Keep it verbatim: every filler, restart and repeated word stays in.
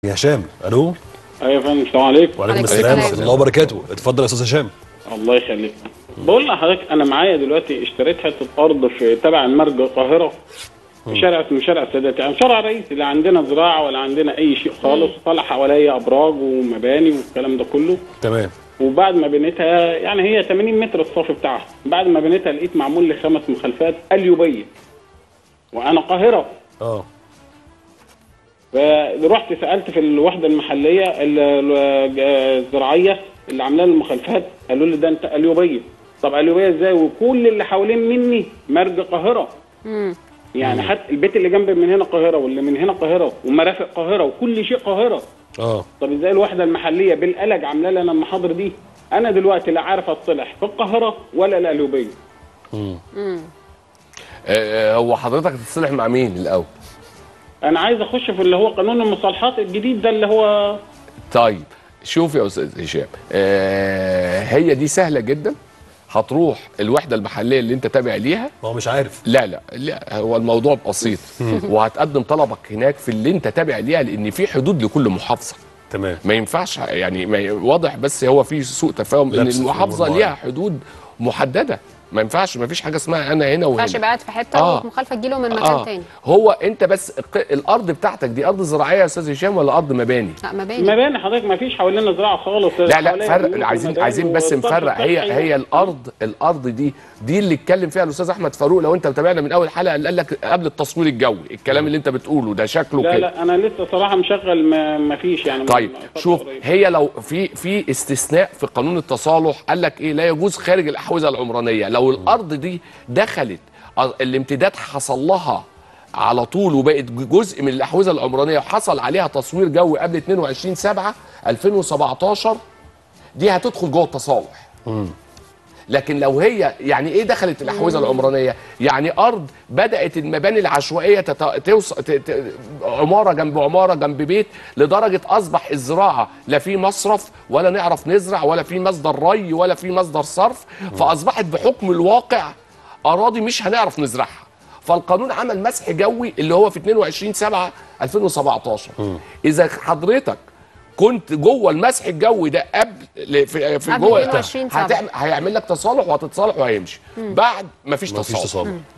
يا هشام. الو. ايوه يا فندم، السلام عليكم. وعليكم السلام ورحمه الله وبركاته. اتفضل يا استاذ هشام. الله يخليك. بقول لحضرتك انا معايا دلوقتي اشتريت حته ارض في تبع المرج القاهره في شارع اسمه شارع السادات، يعني شارع رئيسي، لا عندنا زراعه ولا عندنا اي شيء خالص، طالع حواليا ابراج ومباني والكلام ده كله. تمام. وبعد ما بنيتها يعني هي ثمانين متر الصافي بتاعها، بعد ما بنيتها لقيت معمول لي خمس مخالفات اليوبيه. وانا قاهره. اه. فرحت سالت في الوحده المحليه الزراعيه اللي عامله لي المخالفات، قالوا لي ده انت اليوبيه. طب اليوبيه ازاي وكل اللي حوالين مني مرج قاهره؟ امم يعني مم. حتى البيت اللي جنبي من هنا قاهره واللي من هنا قاهره ومرافق قاهره وكل شيء قاهره. اه طب ازاي الوحده المحليه بالقلق عامله لي انا المحاضر دي؟ انا دلوقتي لا عارف اصطلح في القاهره ولا القليوبيه. امم آه هو حضرتك هتتصلح مع مين الاول؟ انا عايز اخش في اللي هو قانون المصالحات الجديد ده اللي هو. طيب شوف يا استاذ هشام، آه هي دي سهله جدا. هتروح الوحده المحليه اللي انت تابع ليها. هو مش عارف. لا لا لا هو الموضوع بسيط. وهتقدم طلبك هناك في اللي انت تابع ليها، لان في حدود لكل محافظه. تمام. ما ينفعش يعني ما واضح، بس هو في سوء تفاهم ان المحافظه ليها حدود محدده. ما ينفعش، ما فيش حاجه اسمها انا هنا وهنا. ما ينفعش قاعد في حته آه. والمخالفه تجيله من مكان آه. تاني. هو انت بس الارض بتاعتك دي ارض زراعيه يا استاذ هشام ولا ارض مباني؟ لا مباني. مباني حضرتك، ما فيش حوالينا زراعه خالص. لا لا فرق، عايزين عايزين بس نفرق. هي هي الارض الارض دي دي اللي اتكلم فيها الاستاذ احمد فاروق، لو انت متابعنا من اول حلقه، اللي قال لك قبل التصوير الجوي الكلام اللي انت بتقوله ده شكله كده. لا لا انا لسه صراحه مشغل ما, ما فيش يعني. طيب شوف قريب. هي لو في في استثناء في قانون التصالح، قال لك ايه؟ لا يجوز خارج الاحوزه العمرانيه. لو الارض دي دخلت الامتداد حصل لها على طول وبقت جزء من الاحوزه العمرانيه وحصل عليها تصوير جوي قبل اتنين وعشرين سبعة ألفين وسبعتاشر، دي هتدخل جوه التصالح. امم لكن لو هي يعني ايه دخلت الاحوزه العمرانيه؟ يعني ارض بدات المباني العشوائيه توصل عماره جنب عماره جنب بيت، لدرجه اصبح الزراعه لا في مصرف ولا نعرف نزرع ولا في مصدر ري ولا في مصدر صرف، فاصبحت بحكم الواقع اراضي مش هنعرف نزرعها. فالقانون عمل مسح جوي اللي هو في اتنين وعشرين سبعة ألفين وسبعتاشر. اذا حضرتك كنت جوه المسح الجوي ده قبل في, في جوه هتعمل هيعمل لك تصالح وهتتصالح وهيمشي. بعد مفيش تصالح.